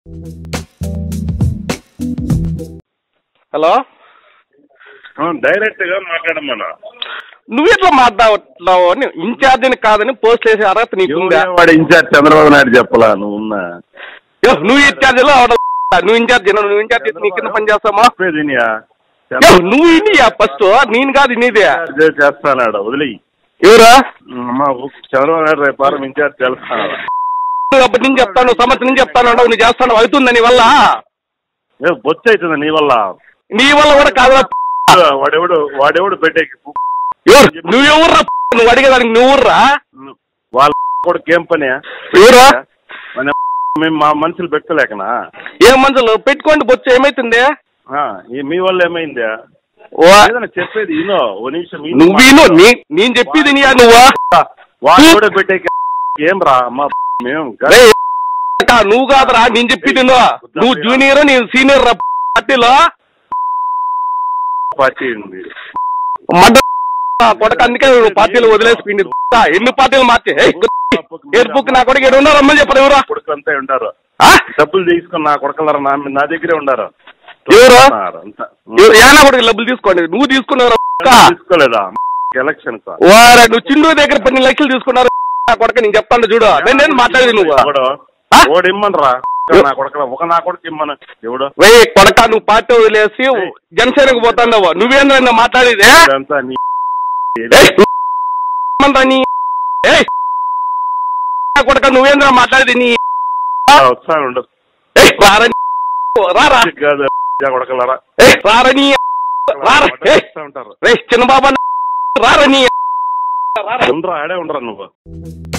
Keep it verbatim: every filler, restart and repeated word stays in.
Hello, direct గా మాట్లాడమన్నా. నువ్వెట్లా మాట్లాడతావు? ఇన్ఛార్జిని కాదని పోస్ట్ వేసే అర్హత నీకుందా? వాడు ఇన్ఛార్జ్ చంద్రబాబు నాయుడు చెప్పలా నువ్వు ఉన్నా. నువ్వు ఇన్ఛార్జిలో నువ్వు ఇన్ఛార్జ్ నువ్వు ఇన్ఛార్జ్ నీ కింద పని చేస్తామా? నువ్వు ఇనియా ఫస్ట్, నేను కాదు నీదే చేస్తానాడు. వదిలి ఎవరా చంద్రబాబు నాయుడు రేపు వారం ఇన్ఛార్జ్ చేస్తాను. అప్పటి నుంచి చెప్తాను, సంవత్సరం నుంచి చెప్తాను, నువ్వు చేస్తాను. అవుతుందా నీ వల్ల? బొచ్చు అవుతుందా నీ వల్ల? నీ వల్ల కూడా కాదు. వాడెవడు వాడెవడు పెట్టేకి నువ్వెవర్రా? నువ్వు అడిగేదానికి నువ్వుర్రా? వాళ్ళ కూడా ఏం పని? ఎవరా? మేము మా మనుషులు పెట్టలేకనా? ఏం మనుషులు పెట్టుకోండి, బొచ్చు ఏమైతుంది? మీ వల్ల ఏమైందా? చెప్పేది ఇనో ఓ నిమిషం. నువ్వు విను, నేను చెప్పేది నీయా? నువ్వా వాళ్ళు కూడా పెట్టేకి ఏం రా మా మేము నువ్వు కాదురా నేను చెప్పేది. నువ్వు జూనియర్, నేను సీనియర్ రా పార్టీలో. పార్టీ ఉంది కొడక, అందుకే పార్టీలు వదిలేసిపోయింది. ఎన్ని పార్టీలు మార్చి ఎయిర్బుక్ నా కొడుకు ఏడు ఉన్నారు రమ్మని చెప్పరు. ఎవరా కొడుకు అంతా ఉండారు, డబ్బులు తీసుకుని నా కొడకలరా నా దగ్గరే ఉండారు. ఎవరు ఏనా కొడుకు డబ్బులు తీసుకోండి? నువ్వు తీసుకున్నావు తీసుకోలేదా? ఎలక్షన్ వారా నువ్వు చిందు దగ్గర పన్నెండు లక్షలు తీసుకున్నారు కొడక. నేను చెప్తాను చూడు, నేను మాట్లాడేది. నువ్వు ఓడి ఇమ్మనరా నా కొడక, ఒక నా కొడుకు ఇమ్మను. ఎవడు కొడక నువ్వు పార్టీ వదిలేసి జనసేనకు పోతాండవు. నువ్వేంద్ర మాట్లాడేది? కొడక నువ్వేంద్ర మాట్లాడేది? నీ వస్తాను కొడకలరా రారని చిన్నబాబా రారని ఆడే ఉండరా నువ్వు.